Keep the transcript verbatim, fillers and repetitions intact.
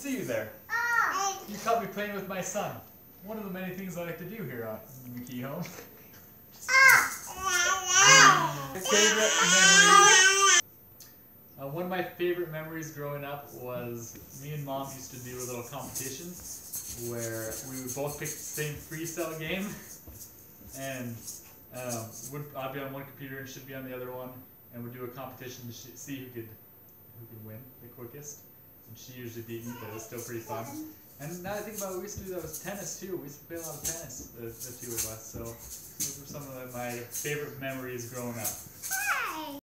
see you there. You caught me playing with my son. One of the many things I like to do here on McKee Home. Favorite memories. Uh, one of my favorite memories growing up was me and Mom used to do a little competition where we would both pick the same freestyle game, and uh, would I'd be on one computer and she'd be on the other one, and we'd do a competition to sh see who could who could win the quickest. And she usually beat me, but it was still pretty fun. And now I think about it, we used to do that with tennis too. We used to play a lot of tennis, the, the two of us. So those were some of my favorite memories growing up.